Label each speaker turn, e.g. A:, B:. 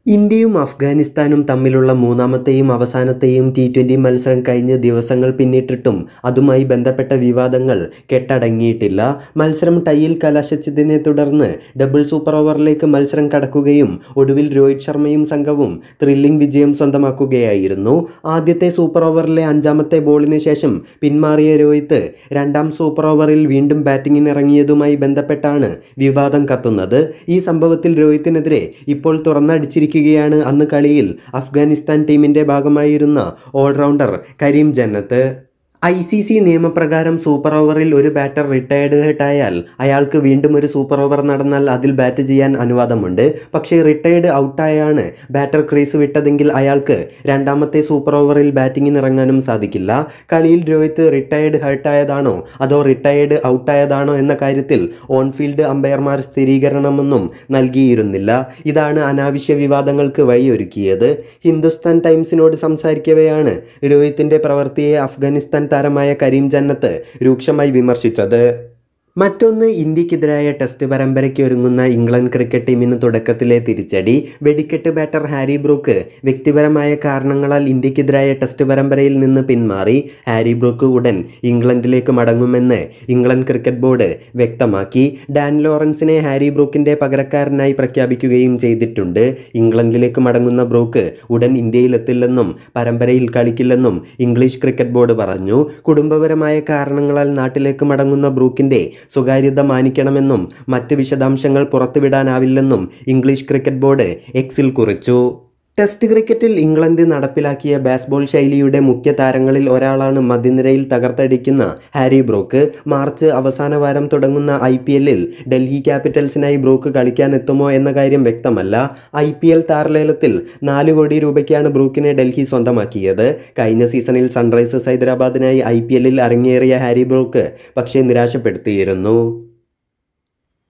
A: ഇന്ത്യയും അഫ്ഗാനിസ്ഥാനും തമ്മിലുള്ള മൂന്നാമത്തെയും അവസാനത്തെയും T20 മത്സരം കഴിഞ്ഞ് ദിവസങ്ങൾ പിന്നിട്ടിട്ടും അതുമായി ബന്ധപ്പെട്ട വിവാദങ്ങൾ കെട്ടടങ്ങിയിട്ടില്ല. മത്സരം ടൈയിൽ കലാശിച്ചതിനെ തുടർന്ന് ഡബിൾ സൂപ്പർ ഓവറിലേക്ക് മത്സരം കടക്കുകയും ഒടുവിൽ രോഹിത് ശർമ്മയും സംഘവും ത്രില്ലിംഗ് വിജയം സ്വന്തമാക്കുകയായിരുന്നു. ആദ്യത്തെ സൂപ്പർ ഓവറിലെ അഞ്ചാമത്തെ ബോളിന് ശേഷം പിന്മാറിയ രോഹിത് രണ്ടാം സൂപ്പർ ഓവറിൽ വീണ്ടും ബാറ്റിങ്ങിനിറങ്ങിയതുമായി ബന്ധപ്പെട്ടാണ് വിവാദം കത്തുന്നത്. ഈ സംഭവത്തിൽ രോഹിത്തിനെതിരെ ഇപ്പോൾ തുറന്നടിച്ചിരിക്കുകയാണ് അന്ന് കളിയിൽ അഫ്ഗാനിസ്ഥാൻ ടീമിൻ്റെ ഭാഗമായിരുന്ന ഓൾറൗണ്ടർ കരീം ജന്നത്ത്. ICC നിയമപ്രകാരം സൂപ്പർ ഓവറിൽ ഒരു ബാറ്റർ റിട്ടയർഡ് ആയാൽ അയാൾക്ക് വീണ്ടും ഒരു സൂപ്പർ ഓവർ നടന്നാൽ അതിൽ ബാറ്റ് ചെയ്യാൻ അനുവാദമുണ്ട്. പക്ഷേ റിട്ടയർഡ് ഔട്ടായാണ് ബാറ്റർ ക്രീസ് വിട്ടതെങ്കിൽ അയാൾക്ക് രണ്ടാമത്തെ സൂപ്പർ ഓവറിൽ ബാറ്റിങ്ങിനിറങ്ങാനും സാധിക്കില്ല. കളിയിൽ രോഹിത് റിട്ടയർഡ് ഹർട്ടായതാണോ അതോ റിട്ടയർഡ് ഔട്ടായതാണോ എന്ന കാര്യത്തിൽ ഓൺഫീൽഡ് അമ്പയർമാർ സ്ഥിരീകരണമൊന്നും നൽകിയിരുന്നില്ല. ഇതാണ് അനാവശ്യ വിവാദങ്ങൾക്ക് വഴിയൊരുക്കിയത്. ഹിന്ദുസ്ഥാൻ ടൈംസിനോട് സംസാരിക്കവെയാണ് രോഹിത്തിൻ്റെ പ്രവൃത്തിയെ അഫ്ഗാനിസ്ഥാൻ താരമായ കരീം ജന്നത്ത് രൂക്ഷമായി വിമർശിച്ചത്. മറ്റൊന്ന്, ഇന്ത്യക്കെതിരായ ടെസ്റ്റ് പരമ്പരയ്ക്ക് ഒരുങ്ങുന്ന ഇംഗ്ലണ്ട് ക്രിക്കറ്റ് ടീമിന് തുടക്കത്തിലെ തിരിച്ചടി. വെടിക്കെട്ട് ബാറ്റർ ഹാരി ബ്രൂക്ക് വ്യക്തിപരമായ കാരണങ്ങളാൽ ഇന്ത്യക്കെതിരായ ടെസ്റ്റ് പരമ്പരയിൽ നിന്ന് പിന്മാറി. ഹാരി ബ്രൂക്ക് ഉടൻ ഇംഗ്ലണ്ടിലേക്ക് മടങ്ങുമെന്ന് ഇംഗ്ലണ്ട് ക്രിക്കറ്റ് ബോർഡ് വ്യക്തമാക്കി. ഡാൻ ലോറൻസിനെ ഹാരി ബ്രൂക്കിൻ്റെ പകരക്കാരനായി പ്രഖ്യാപിക്കുകയും ചെയ്തിട്ടുണ്ട്. ഇംഗ്ലണ്ടിലേക്ക് മടങ്ങുന്ന ബ്രൂക്ക് ഉടൻ ഇന്ത്യയിലെത്തില്ലെന്നും പരമ്പരയിൽ കളിക്കില്ലെന്നും ഇംഗ്ലീഷ് ക്രിക്കറ്റ് ബോർഡ് പറഞ്ഞു. കുടുംബപരമായ കാരണങ്ങളാൽ നാട്ടിലേക്ക് മടങ്ങുന്ന ബ്രൂക്കിൻ്റെ സ്വകാര്യത മാനിക്കണമെന്നും മറ്റ് വിശദാംശങ്ങൾ പുറത്തുവിടാനാവില്ലെന്നും ഇംഗ്ലീഷ് ക്രിക്കറ്റ് ബോർഡ് എക്സിൽ കുറിച്ചു. ടെസ്റ്റ് ക്രിക്കറ്റിൽ ഇംഗ്ലണ്ട് നടപ്പിലാക്കിയ ബാസ്ബോൾ ശൈലിയുടെ മുഖ്യ താരങ്ങളിൽ ഒരാളാണ് മധ്യനിരയിൽ തകർത്തടിക്കുന്ന ഹാരി ബ്രൂക്ക്. മാർച്ച് അവസാന വാരം തുടങ്ങുന്ന IPLൽ ഡൽഹി ക്യാപിറ്റൽസിനായി ബ്രൂക്ക് കളിക്കാനെത്തുമോ എന്ന കാര്യം വ്യക്തമല്ല. IPL താരലേലത്തിൽ 4 കോടി രൂപയ്ക്കാണ് ബ്രൂക്കിനെ ഡൽഹി സ്വന്തമാക്കിയത്. കഴിഞ്ഞ സീസണിൽ സൺറൈസേഴ്സ് ഹൈദരാബാദിനായി IPLൽ അരങ്ങേറിയ ഹാരി ബ്രൂക്ക് പക്ഷേ നിരാശപ്പെടുത്തിയിരുന്നു.